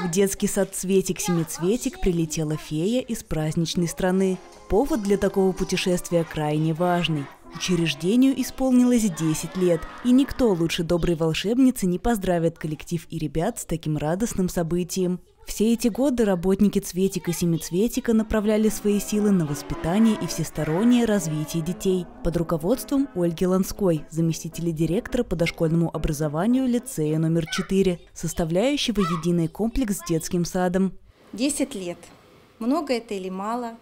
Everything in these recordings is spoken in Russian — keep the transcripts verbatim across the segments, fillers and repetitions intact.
В детский сад «Цветик-семицветик» прилетела фея из праздничной страны. Повод для такого путешествия крайне важный. Учреждению исполнилось десять лет, и никто лучше доброй волшебницы не поздравит коллектив и ребят с таким радостным событием. Все эти годы работники «Цветика-семицветика» направляли свои силы на воспитание и всестороннее развитие детей под руководством Ольги Ланской, заместителя директора по дошкольному образованию лицея номер четыре, составляющего единый комплекс с детским садом. Десять лет. Много это или мало?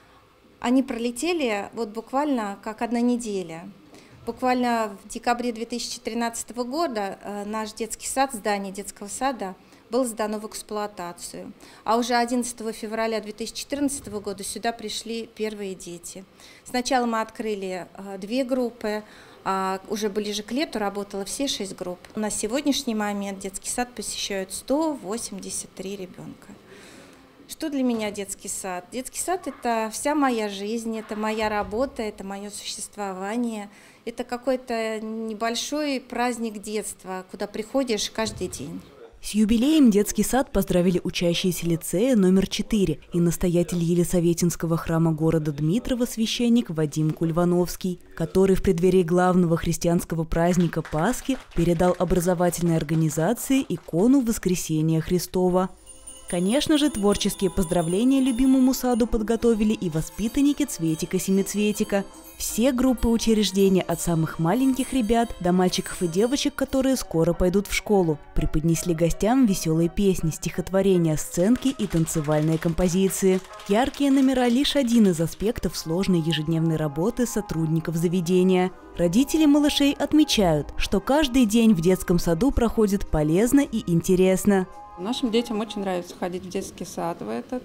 Они пролетели вот буквально как одна неделя. Буквально в декабре две тысячи тринадцатого года наш детский сад, здание детского сада, было сдано в эксплуатацию. А уже одиннадцатого февраля две тысячи четырнадцатого года сюда пришли первые дети. Сначала мы открыли две группы, а уже ближе к лету работало все шесть групп. На сегодняшний момент детский сад посещают сто восемьдесят три ребенка. Что для меня детский сад? Детский сад – это вся моя жизнь, это моя работа, это мое существование. Это какой-то небольшой праздник детства, куда приходишь каждый день. С юбилеем детский сад поздравили учащиеся лицея номер четыре и настоятель Елисаветинского храма города Дмитрова священник Вадим Кульвановский, который в преддверии главного христианского праздника Пасхи передал образовательной организации икону Воскресения Христова. Конечно же, творческие поздравления любимому саду подготовили и воспитанники «Цветика-семицветика». Все группы учреждения от самых маленьких ребят до мальчиков и девочек, которые скоро пойдут в школу, преподнесли гостям веселые песни, стихотворения, сценки и танцевальные композиции. Яркие номера – лишь один из аспектов сложной ежедневной работы сотрудников заведения. Родители малышей отмечают, что каждый день в детском саду проходит полезно и интересно. Нашим детям очень нравится ходить в детский сад в этот.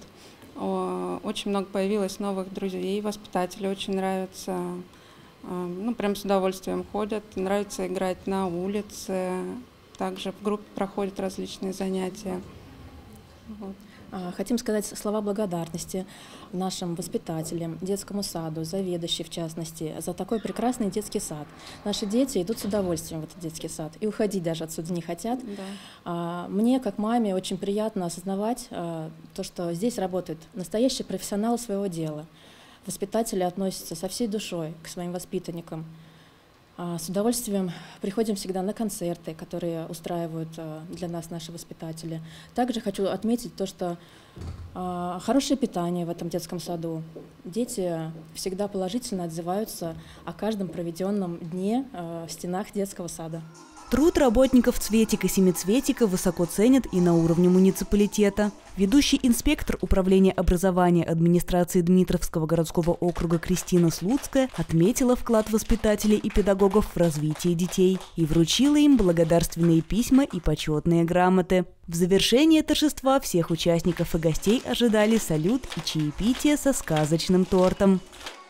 Очень много появилось новых друзей, воспитателей очень нравится. Ну, прям с удовольствием ходят. Нравится играть на улице. Также в группе проходят различные занятия. Вот. Хотим сказать слова благодарности нашим воспитателям, детскому саду, заведующей в частности, за такой прекрасный детский сад. Наши дети идут с удовольствием в этот детский сад и уходить даже отсюда не хотят. Да. Мне, как маме, очень приятно осознавать то, что здесь работает настоящий профессионал своего дела. Воспитатели относятся со всей душой к своим воспитанникам. С удовольствием приходим всегда на концерты, которые устраивают для нас наши воспитатели. Также хочу отметить то, что хорошее питание в этом детском саду. Дети всегда положительно отзываются о каждом проведенном дне в стенах детского сада. Труд работников «Цветика-семицветика» высоко ценят и на уровне муниципалитета. Ведущий инспектор управления образования администрации Дмитровского городского округа Кристина Слуцкая отметила вклад воспитателей и педагогов в развитие детей и вручила им благодарственные письма и почетные грамоты. В завершение торжества всех участников и гостей ожидали салют и чаепитие со сказочным тортом.